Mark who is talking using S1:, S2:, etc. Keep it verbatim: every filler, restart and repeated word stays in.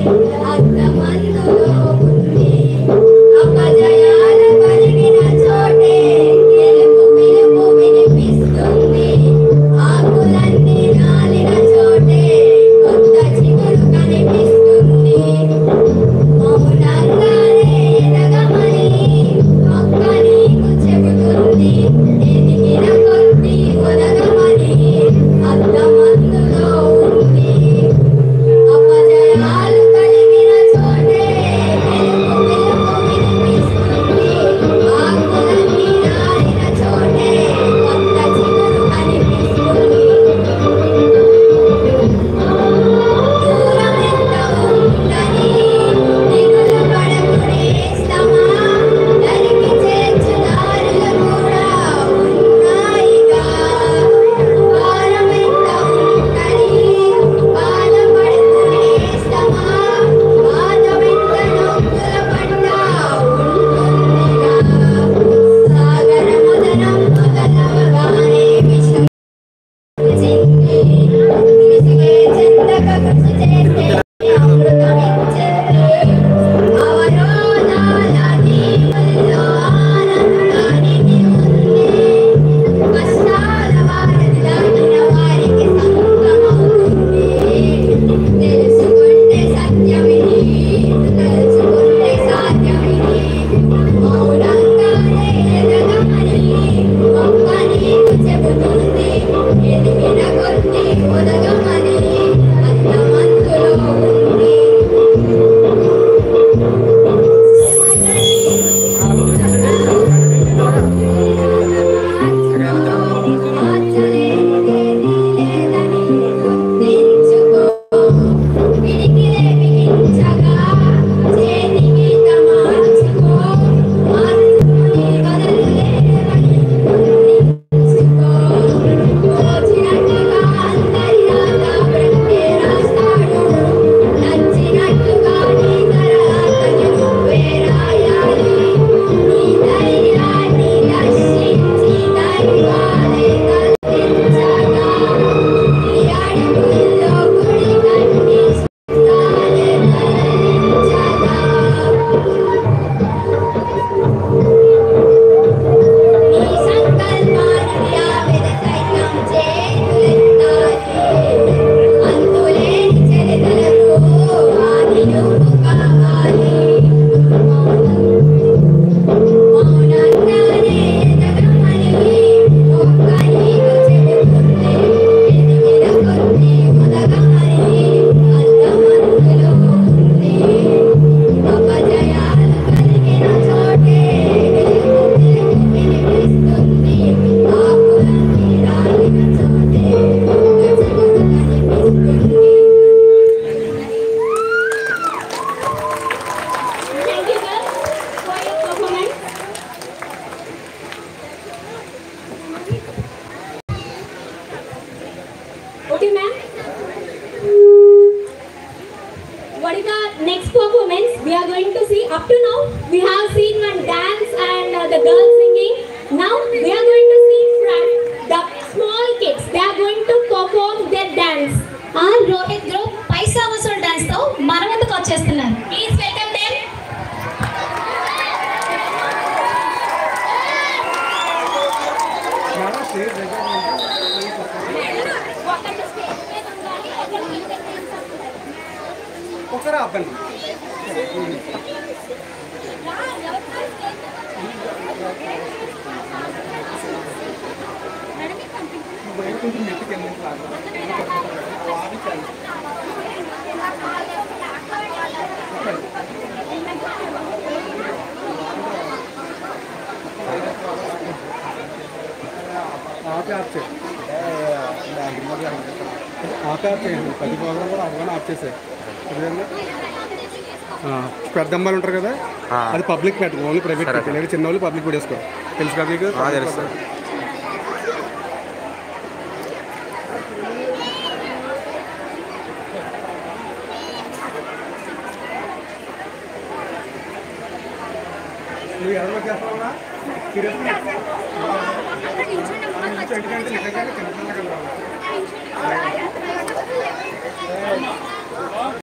S1: Okay, ma'am. What is the next performance we are going to see? Up to now, we have seen one dance and uh, the girls singing. Now, we are going to see from the small kids. They are going to perform their dance.
S2: Ah, Rohit group, Paisa Vasul dance tho, Maravantu kochestunnaru.
S1: Please welcome them.
S3: ఒకరా అప్పని ఆపే ఆప్ చేయండి ఆపే ఆప్ చేయండి పది programme కూడా అవగానే ఆప్ చేసాయి పెద్ద అమ్మాయిలు ఉంటారు కదా అది పబ్లిక్ పెట్టండి ఓన్లీ ప్రైవేట్ పెట్టండి చిన్న వాళ్ళు పబ్లిక్ పెట్టేసుకో తెలుసు కదా మీకు తెలుసు నువ్వు ఎవరిలో చేస్తావా సీరియస్